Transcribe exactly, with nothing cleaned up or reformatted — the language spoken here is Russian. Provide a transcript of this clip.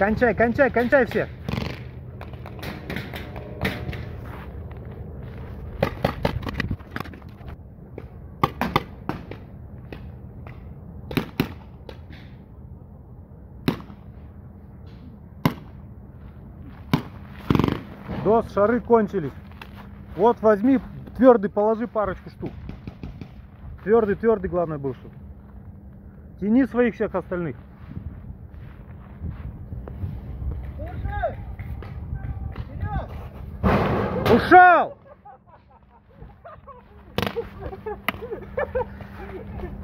Кончай, кончай, кончай всех. Дос, шары кончились. Вот возьми, твердый, положи парочку штук. Твердый, твердый, главное был, что. Тяни своих всех остальных. Ушел!